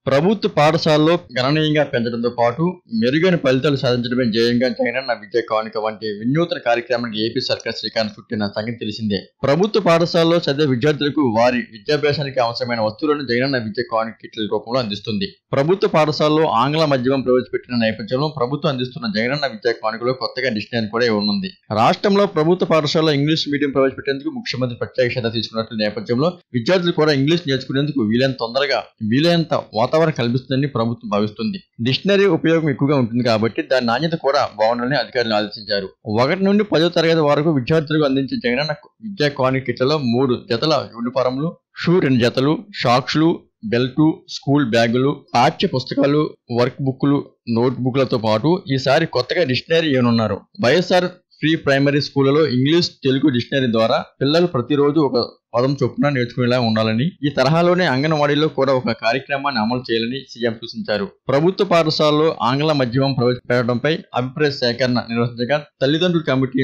ప్రభుత్వ పాఠశాలలో గణనీయంగా పెంచడంతో పాటు మెరుగైన ఫలితాలు సాధించడమే ధ్యేయంగా జగనన్న విద్యా కానుక వంటి వినూత్న కార్యక్రమానికి ఏపీ సర్కార్ శ్రీకారం చుట్టిన సంగతి తెలిసిందే. ప్రభుత్వ పాఠశాలలో చదివే విద్యార్థులకు వారి విద్యాభ్యాసానికి అవసరమైన వస్తువులను జగనన్న విద్యా కానుక కిట్ల రూపంలో అందిస్తుంది. ప్రభుత్వ పాఠశాలలో ఆంగ్ల మాధ్యమం ప్రవేశపెట్టిన నేపథ్యంలో ప్రభుత్వం అందిస్తున్న జగనన్న విద్యా కానుకలో కొత్తగా డిక్షనరీ కూడా ఇవ్వనుంది. రాష్ట్రంలో ప్రభుత్వ పాఠశాలలో ఇంగ్లీష్ మీడియం ప్రవేశపెట్టేందుకు ముఖ్యమంత్రి ప్రత్యేక శ్రద్ధ తీసుకున్నట్లు నేపథ్యంలో విద్యార్థులు కూడా ఇంగ్లీష్ నేర్చుకునేందుకు వీలైనంత తొందరగా వీలైనంత వాతావరణం కల్పిస్తుందని ప్రభుత్వం భావిస్తుంది. డిక్షనరీ ఉపయోగం ఎక్కువగా ఉంటుంది కాబట్టి దాని నాణ్యత కూడా బాగుండాలని అధికారులు ఆదేశించారు. 1 నుండి 10వ తరగతి వరకు విద్యార్థులకు అందించే జగనన్న విద్యా కానుక కిట్లలో 3 జతల యూనిఫారంలు, షూ 2 జతలు, సాక్స్లు, బెల్టు, స్కూల్ బ్యాగులు, పాఠ్య పుస్తకాలు, వర్క్ బుక్లు, నోట్ బుక్లతో పాటు ఈసారి కొత్తగా డిక్షనరీ ఇవ్వనున్నారు. వైఎస్ఆర్ ప్రీ ప్రైమరీ స్కూళ్లలో ఇంగ్లీష్ తెలుగు డిక్షనరీ ద్వారా పిల్లలు ప్రతిరోజు ఒక పదం చొప్పున నేర్చుకునేలా ఉండాలని, ఈ తరహాలోనే అంగన్వాడీలో కూడా ఒక కార్యక్రమాన్ని అమలు చేయాలని సీఎం సూచించారు. ప్రభుత్వ పాఠశాలలో ఆంగ్ల మాధ్యమం ప్రవేశపెట్టడంపై అభిప్రాయ సేకరణ నిర్వహించగా తల్లిదండ్రుల కమిటీ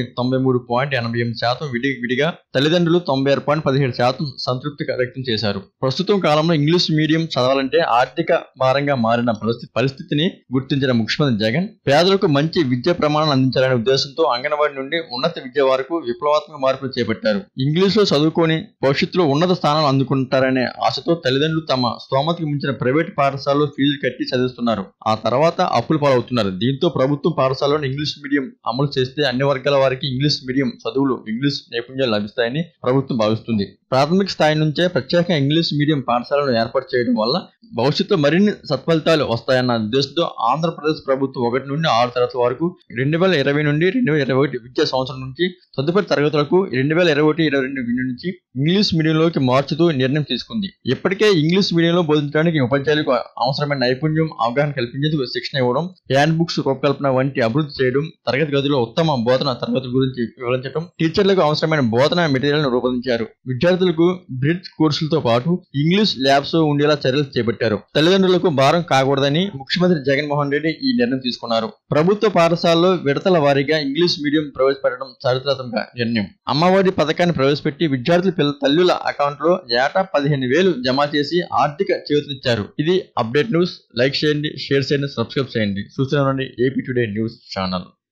93.88% విడిగా, తల్లిదండ్రులు 96.17% సంతృప్తి వ్యక్తం చేశారు. ప్రస్తుతం కాలంలో ఇంగ్లీష్ మీడియం చదవాలంటే ఆర్థిక భారంగా మారిన పరిస్థితిని గుర్తించిన ముఖ్యమంత్రి జగన్ పేదలకు మంచి విద్యా ప్రమాణాలు అందించాలనే ఉద్దేశంతో అంగన్వాడీ నుండి ఉన్నత విద్య వరకు విప్లవాత్మక మార్పులు చేపట్టారు. ఇంగ్లీష్లో చదువుకొని భవిష్యత్తులో ఉన్నత స్థానాలు అందుకుంటారనే ఆశతో తల్లిదండ్రులు తమ స్తోమతకు మించిన ప్రైవేట్ పాఠశాలలో ఫీజులు కట్టి చదివిస్తున్నారు. ఆ తర్వాత అప్పుల పాలవుతున్నారు. దీంతో ప్రభుత్వం పాఠశాలలో ఇంగ్లీష్ మీడియం అమలు చేస్తే అన్ని వర్గాల వారికి ఇంగ్లీష్ మీడియం చదువులు, ఇంగ్లీష్ నైపుణ్యాలు లభిస్తాయని ప్రభుత్వం భావిస్తుంది. ప్రాథమిక స్థాయి నుంచే ప్రత్యేక ఇంగ్లీష్ మీడియం పాఠశాలను ఏర్పాటు చేయడం వల్ల భవిష్యత్తులో మరిన్ని సత్ఫలితాలు వస్తాయన్న ఉద్దేశంతో ఆంధ్రప్రదేశ్ ప్రభుత్వం 1 నుండి 6 తరగతి వరకు 2020 నుండి 2021 విద్యా సంవత్సరం నుంచి తదుపరి తరగతులకు 2021-22 నుంచి ఇంగ్లీష్ మీడియంలోకి మార్చుతూ నిర్ణయం తీసుకుంది. ఇప్పటికే ఇంగ్లీష్ మీడియంలో బోధించడానికి ఉపాధ్యాయులకు అవసరమైన నైపుణ్యం, అవగాహన కల్పించేందుకు శిక్షణ ఇవ్వడం, హ్యాండ్ బుక్స్ రూపకల్పన వంటి అభివృద్ధి చేయడం, తరగతి గదిలో ఉత్తమ బోధన తరగతుల గురించి వివరించడం, టీచర్లకు అవసరమైన బోధన మెటీరియల్ రూపొందించారు. విద్యార్థులకు బ్రిడ్జ్ కోర్సులతో పాటు ఇంగ్లీష్ ల్యాబ్స్ ఉండేలా చర్యలు చేపట్టారు. తల్లిదండ్రులకు భారం కాకూడదని ముఖ్యమంత్రి జగన్మోహన్ రెడ్డి ఈ నిర్ణయం తీసుకున్నారు. ప్రభుత్వ పాఠశాలలో విడతల వారీగా ఇంగ్లీష్ మీడియం ప్రవేశపెట్టడం చారిత్రాత్మక నిర్ణయం. అమ్మఒడి పథకాన్ని ప్రవేశపెట్టి విద్యార్థుల తల్లుల అకౌంట్ లో ఏటా 15,000 జమ చేసి ఆర్థిక చేయూతనిచ్చారు. ఇది అప్డేట్ న్యూస్. లైక్ చేయండి, షేర్ చేయండి, సబ్స్క్రైబ్ చేయండి. చూస్తూనే ఉండండి ఏపీ టుడే న్యూస్ ఛానల్.